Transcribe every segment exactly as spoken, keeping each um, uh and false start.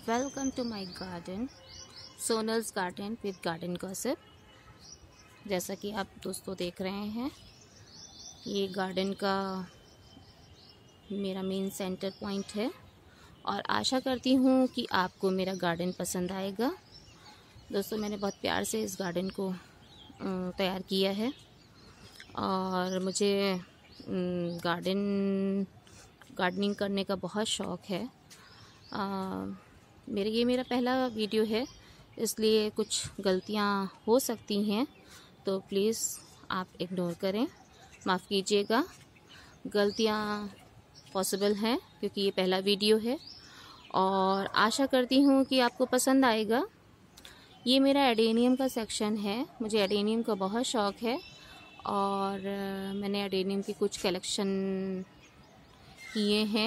Welcome to my garden, Sonal's garden with garden gossip। जैसा कि आप दोस्तों देख रहे हैं, ये गार्डन का मेरा मेन सेंटर पॉइंट है और आशा करती हूँ कि आपको मेरा गार्डन पसंद आएगा। दोस्तों, मैंने बहुत प्यार से इस गार्डन को तैयार किया है और मुझे गार्डन गार्डनिंग करने का बहुत शौक़ है। आ, मेरे ये मेरा पहला वीडियो है, इसलिए कुछ गलतियाँ हो सकती हैं, तो प्लीज़ आप इग्नोर करें, माफ़ कीजिएगा। गलतियाँ पॉसिबल हैं क्योंकि ये पहला वीडियो है और आशा करती हूँ कि आपको पसंद आएगा। ये मेरा एडेनियम का सेक्शन है, मुझे एडेनियम का बहुत शौक़ है और मैंने एडेनियम की कुछ कलेक्शन किए हैं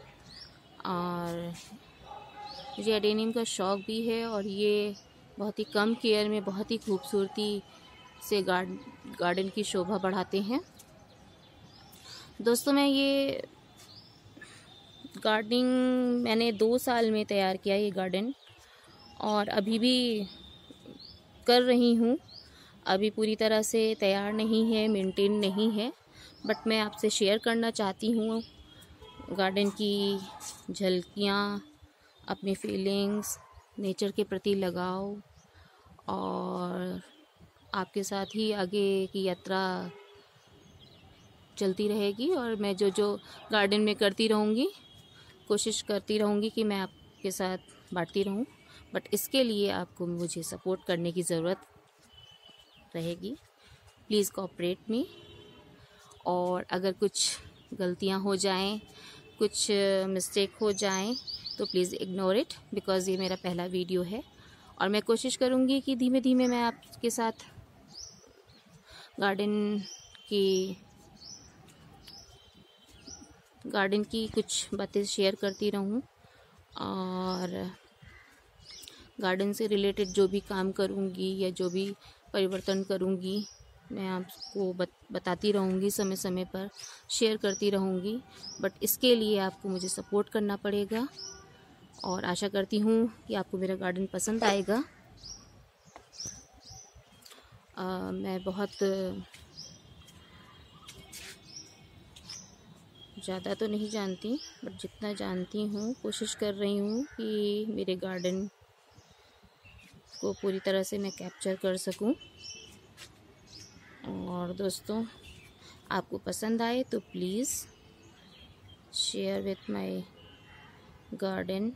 और मुझे एडेनियम का शौक़ भी है और ये बहुत ही कम केयर में बहुत ही खूबसूरती से गार्ड गार्डन की शोभा बढ़ाते हैं। दोस्तों, मैं ये गार्डनिंग मैंने दो साल में तैयार किया ये गार्डन और अभी भी कर रही हूँ। अभी पूरी तरह से तैयार नहीं है, मेंटेन नहीं है, बट मैं आपसे शेयर करना चाहती हूँ गार्डन की झलकियाँ, अपनी फीलिंग्स, नेचर के प्रति लगाव और आपके साथ ही आगे की यात्रा चलती रहेगी। और मैं जो जो गार्डन में करती रहूँगी, कोशिश करती रहूँगी कि मैं आपके साथ बांटती रहूँ, बट इसके लिए आपको मुझे सपोर्ट करने की ज़रूरत रहेगी। Please cooperate me. और अगर कुछ गलतियाँ हो जाएं, कुछ मिस्टेक हो जाएं, तो प्लीज़ इग्नोर इट, बिकॉज़ ये मेरा पहला वीडियो है और मैं कोशिश करूँगी कि धीमे धीमे मैं आपके साथ गार्डन की गार्डन की कुछ बातें शेयर करती रहूँ और गार्डन से रिलेटेड जो भी काम करूँगी या जो भी परिवर्तन करूँगी, मैं आपको बत, बताती रहूँगी, समय समय पर शेयर करती रहूँगी। बट इसके लिए आपको मुझे सपोर्ट करना पड़ेगा और आशा करती हूँ कि आपको मेरा गार्डन पसंद आएगा। आ, मैं बहुत ज़्यादा तो नहीं जानती, बट जितना जानती हूँ कोशिश कर रही हूँ कि मेरे गार्डन को पूरी तरह से मैं कैप्चर कर सकूँ। और दोस्तों, आपको पसंद आए तो please share with my garden,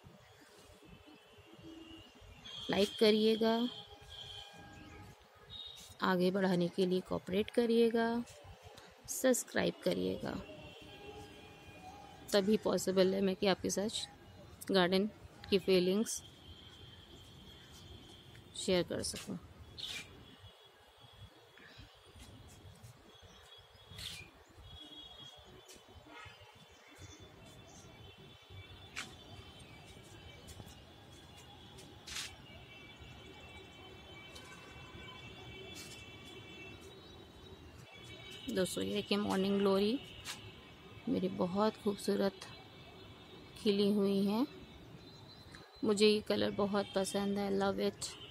like करिएगा, आगे बढ़ाने के लिए कोऑपरेट करिएगा, सब्सक्राइब करिएगा, तभी पॉसिबल है मैं कि आपके साथ गार्डन की फीलिंग्स शेयर कर सकूं। दोस्तों, ये देखिए मॉर्निंग ग्लोरी मेरी बहुत खूबसूरत खिली हुई हैं। मुझे ये कलर बहुत पसंद है, लव इट।